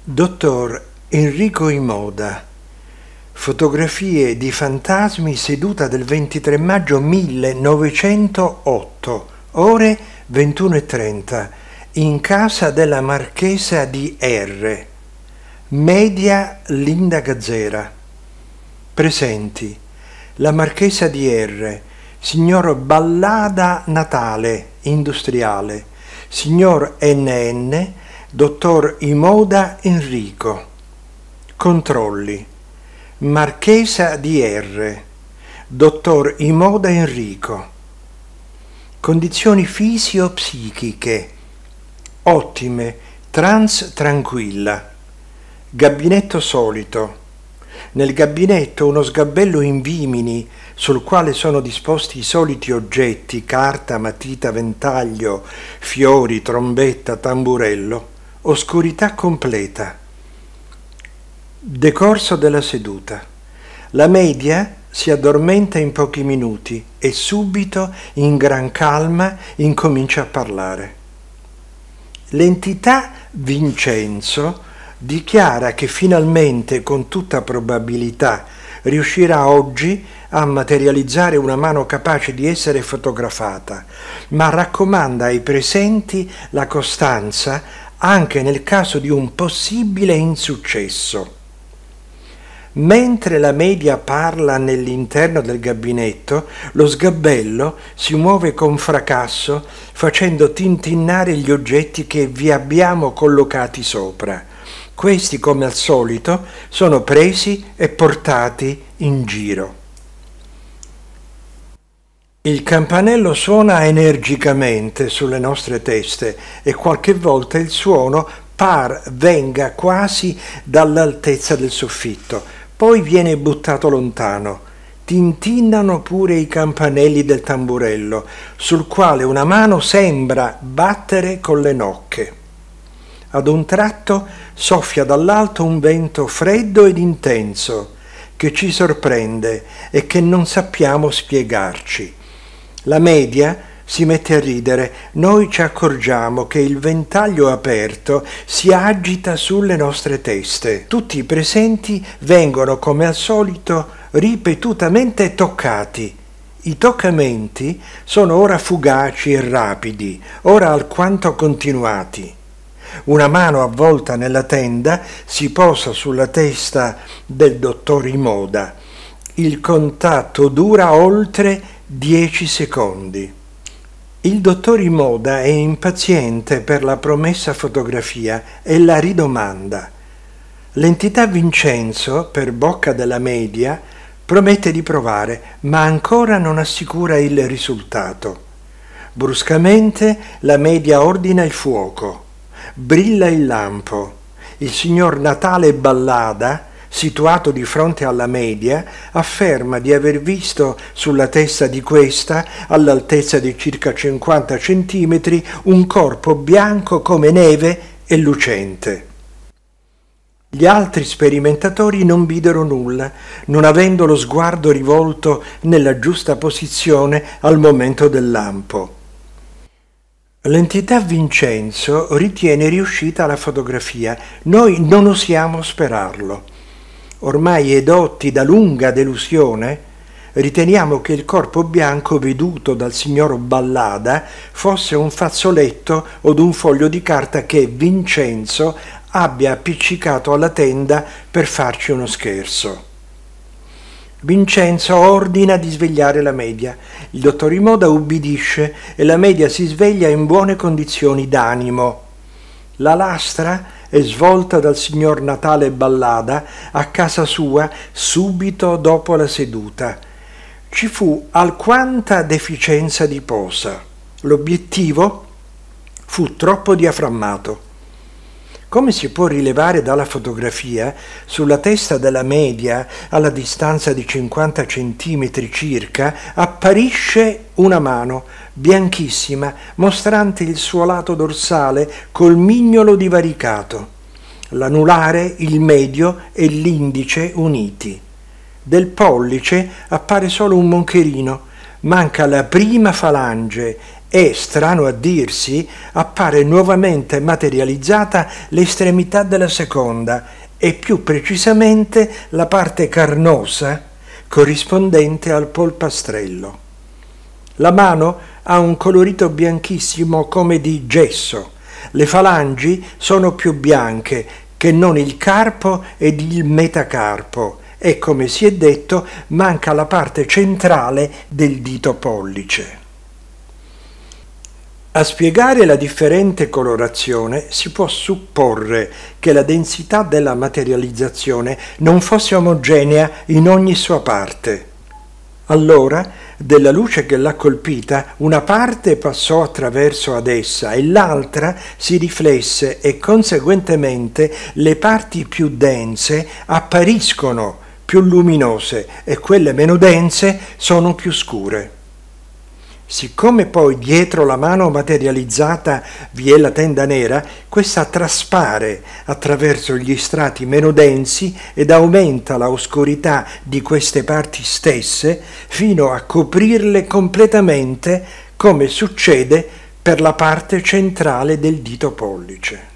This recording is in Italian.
Dottor Enrico Imoda. Fotografie di fantasmi, seduta del 23 maggio 1908, ore 21:30, in casa della Marchesa di R. Media Linda Gazzera. Presenti: la Marchesa di R, signor Ballada Natale, industriale, signor NN, dottor Imoda Enrico. Controlli: Marchesa di R, dottor Imoda Enrico. Condizioni fisio-psichiche: ottime, trans tranquilla. Gabinetto solito. Nel gabinetto uno sgabello in vimini sul quale sono disposti i soliti oggetti: carta, matita, ventaglio, fiori, trombetta, tamburello. Oscurità completa. Decorso della seduta. La media si addormenta in pochi minuti e subito, in gran calma, incomincia a parlare. L'entità Vincenzo dichiara che finalmente, con tutta probabilità, riuscirà oggi a materializzare una mano capace di essere fotografata, ma raccomanda ai presenti la costanza anche nel caso di un possibile insuccesso. Mentre la media parla nell'interno del gabinetto, lo sgabello si muove con fracasso, facendo tintinnare gli oggetti che vi abbiamo collocati sopra. Questi, come al solito, sono presi e portati in giro. Il campanello suona energicamente sulle nostre teste e qualche volta il suono par venga quasi dall'altezza del soffitto, poi viene buttato lontano. Tintinnano pure i campanelli del tamburello, sul quale una mano sembra battere con le nocche. Ad un tratto soffia dall'alto un vento freddo ed intenso che ci sorprende e che non sappiamo spiegarci. La media si mette a ridere. Noi ci accorgiamo che il ventaglio aperto si agita sulle nostre teste. Tutti i presenti vengono, come al solito, ripetutamente toccati. I toccamenti sono ora fugaci e rapidi, ora alquanto continuati. Una mano avvolta nella tenda si posa sulla testa del dottor Imoda. Il contatto dura oltre 10 secondi. Il dottor Imoda è impaziente per la promessa fotografia e la ridomanda. L'entità Vincenzo, per bocca della media, promette di provare, ma ancora non assicura il risultato. Bruscamente la media ordina il fuoco. Brilla il lampo. Il signor Natale Ballada, situato di fronte alla media, afferma di aver visto sulla testa di questa, all'altezza di circa 50 centimetri, un corpo bianco come neve e lucente. Gli altri sperimentatori non videro nulla, non avendo lo sguardo rivolto nella giusta posizione al momento del lampo. L'entità Vincenzo ritiene riuscita la fotografia. Noi non osiamo sperarlo. Ormai edotti da lunga delusione, riteniamo che il corpo bianco veduto dal signor Ballada fosse un fazzoletto o un foglio di carta che Vincenzo abbia appiccicato alla tenda per farci uno scherzo. Vincenzo ordina di svegliare la media. Il dottor Imoda ubbidisce e la media si sveglia in buone condizioni d'animo. La lastra è svolta dal signor Natale Ballada a casa sua subito dopo la seduta. Ci fu alquanta deficienza di posa. L'obiettivo fu troppo diaframmato. Come si può rilevare dalla fotografia, sulla testa della media, alla distanza di 50 centimetri circa, apparisce una mano bianchissima, mostrante il suo lato dorsale col mignolo divaricato, l'anulare, il medio e l'indice uniti. Del pollice appare solo un moncherino, manca la prima falange e, strano a dirsi, appare nuovamente materializzata l'estremità della seconda e più precisamente la parte carnosa corrispondente al polpastrello. La mano ha un colorito bianchissimo come di gesso. Le falangi sono più bianche che non il carpo ed il metacarpo e, come si è detto, manca la parte centrale del dito pollice. A spiegare la differente colorazione si può supporre che la densità della materializzazione non fosse omogenea in ogni sua parte. Allora, della luce che l'ha colpita, una parte passò attraverso ad essa e l'altra si riflesse e conseguentemente le parti più dense appariscono più luminose e quelle meno dense sono più scure. Siccome poi dietro la mano materializzata vi è la tenda nera, questa traspare attraverso gli strati meno densi ed aumenta la oscurità di queste parti stesse fino a coprirle completamente, come succede per la parte centrale del dito pollice.